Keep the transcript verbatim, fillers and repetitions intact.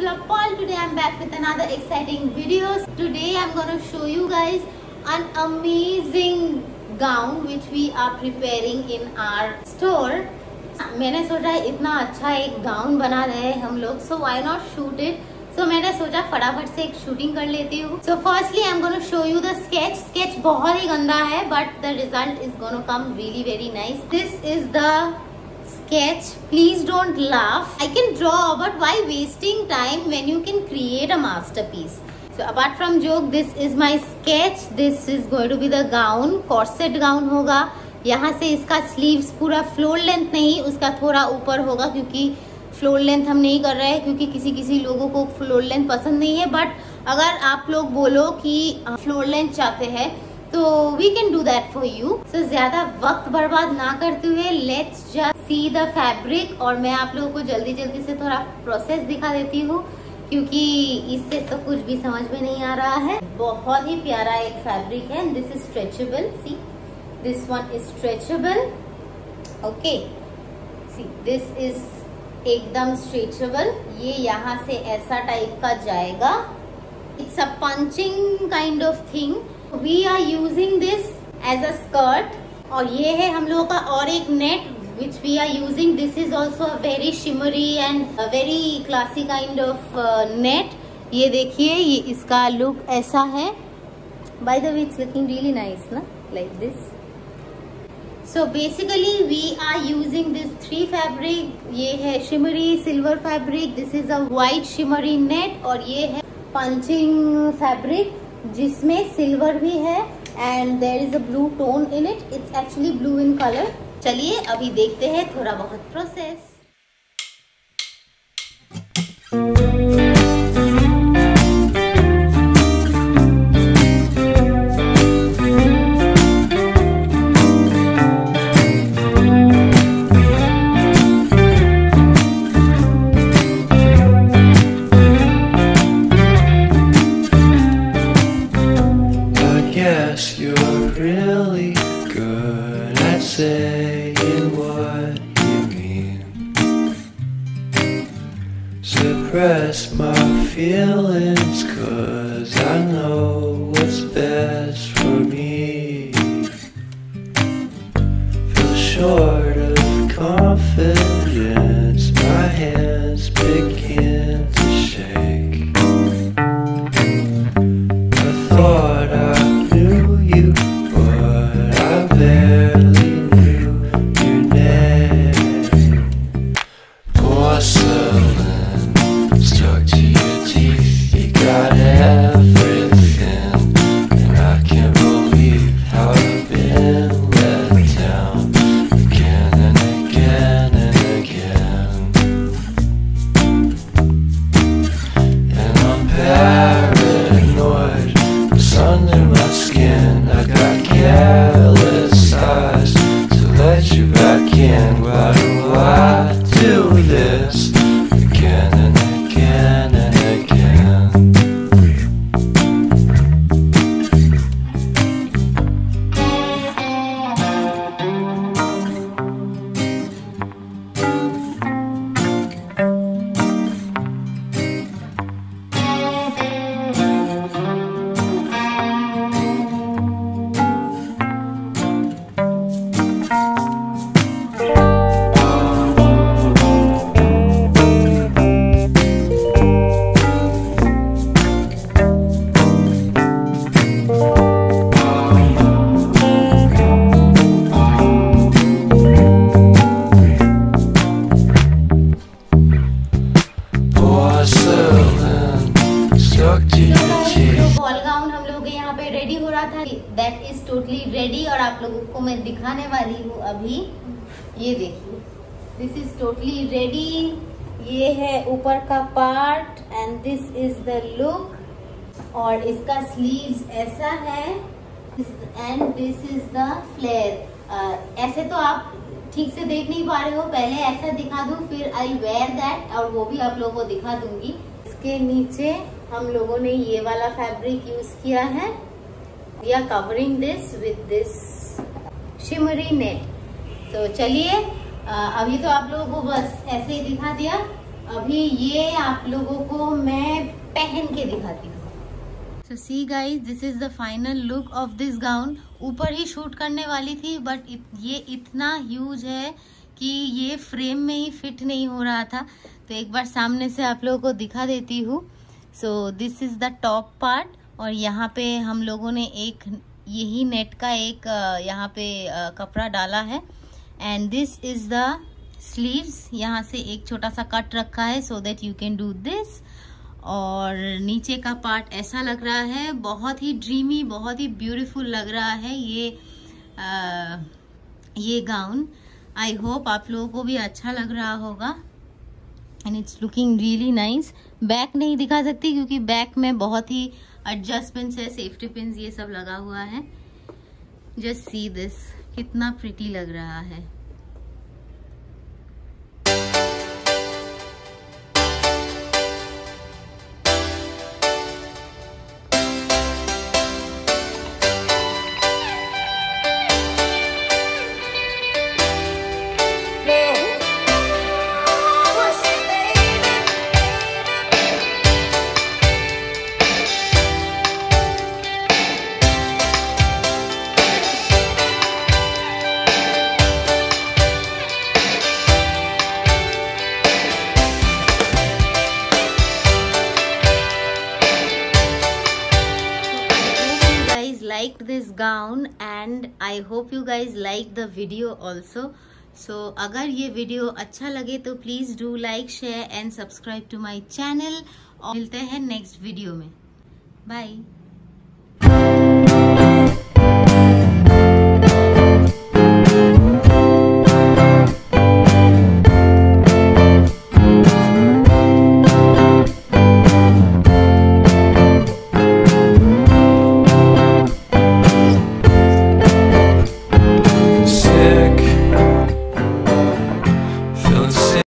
Vlog Paul. Today I'm back with another exciting videos. Today I'm gonna show you guys an amazing gown which we are preparing in our store. मैंने सोचा इतना अच्छा एक gown बना रहे हैं हम लोग, so why not shoot it? So मैंने सोचा फटाफट से एक शूटिंग कर लेती हूँ. So firstly I'm gonna show you the sketch. Sketch बहुत ही गंदा है, but the result is gonna come really very nice. This is the sketch. Please don't laugh. I can draw, but why wasting time when you can create a masterpiece? So apart from joke, this is my sketch. This is going to be the gown. Corset gown होगा. यहाँ से इसका sleeves पूरा floor length नहीं, उसका थोड़ा ऊपर होगा, क्योंकि फ्लोर लेंथ हम नहीं कर रहे हैं क्योंकि किसी किसी लोगों को फ्लोर लेंथ पसंद नहीं है. बट अगर आप लोग बोलो कि फ्लोर लेंथ चाहते हैं तो we can do that for you. So ज्यादा वक्त बर्बाद ना करते हुए let's just see the fabric. और मैं आप लोगों को जल्दी जल्दी से थोड़ा प्रोसेस दिखा देती हूँ क्योंकि इससे तो कुछ भी समझ में नहीं आ रहा है. बहुत ही प्यारा एक फैब्रिक है. This is stretchable. See this one is stretchable. Okay, see this is एकदम स्ट्रेचेबल. ये यहाँ से ऐसा टाइप का जाएगा. It's a punching kind of thing. We are using this as a skirt. और ये है हम लोगों का और एक net which we are using. This is also a very shimmery and a very classy kind of uh, net. ये देखिए, ये इसका लुक ऐसा है. By the way, it's looking really nice, ना? Like this. So basically we are using this three fabric. ये है shimmery silver fabric. This is a white shimmery net. और ये है punching fabric जिसमें silver भी है and there is a blue tone in it. It's actually blue in color. चलिए अभी देखते हैं थोड़ा बहुत process. Suppress my feelings, 'cause I know what's best for me. Feel short of confidence, my hands begin to shake. I thought I knew you, but I barely knew your name. Porcelain stuck to your teeth, you got everything, and I can't believe how I've been let down again and again and again. And I'm paranoid, it's under my skin. I got careless eyes to let you back in. Why do I do this again and again and again? Ball gown हम लोग यहाँ पे ready हो रहा था. That is totally ready और आप लोगों को मैं दिखाने वाली हूँ अभी. ये देखिए, दिस इज टोटली रेडी. ये है ऊपर का part and this is the look. और इसका स्लीव्स ऐसा है and this is the flare. ऐसे तो आप ठीक से देख नहीं पा रहे हो, पहले ऐसा दिखा दूं फिर आई वेयर दैट, और वो भी आप लोगों को दिखा दूंगी. इसके नीचे हम लोगों ने ये वाला फैब्रिक यूज किया है. We are covering this with this shimmery net. तो चलिए अभी तो आप लोगों को बस ऐसे ही दिखा दिया. अभी ये आप लोगों को मैं पहन के दिखाती हूँ। So see guys, this is the final look of this gown. ऊपर ही शूट करने वाली थी बट इत, ये इतना ह्यूज है कि ये फ्रेम में ही फिट नहीं हो रहा था, तो एक बार सामने से आप लोगों को दिखा देती हूँ। So this is the top part और यहाँ पे हम लोगों ने एक यही नेट का एक यहाँ पे कपड़ा डाला है and this is the sleeves. यहाँ से एक छोटा सा कट रखा है so that you can do this. और नीचे का पार्ट ऐसा लग रहा है, बहुत ही ड्रीमी, बहुत ही ब्यूटीफुल लग रहा है ये आ, ये गाउन। आई होप आप लोगों को भी अच्छा लग रहा होगा and it's looking really nice. Back नहीं दिखा सकती क्योंकि बैक में बहुत ही एडजस्टमेंट्स है, सेफ्टी पिन्स ये सब लगा हुआ है। जस्ट सी दिस, कितना प्रिटी लग रहा है। Liked this gown and I hope you guys like the video also. So अगर ये वीडियो अच्छा लगे तो please do like, share and subscribe to my channel और मिलते हैं नेक्स्ट वीडियो में। बाय।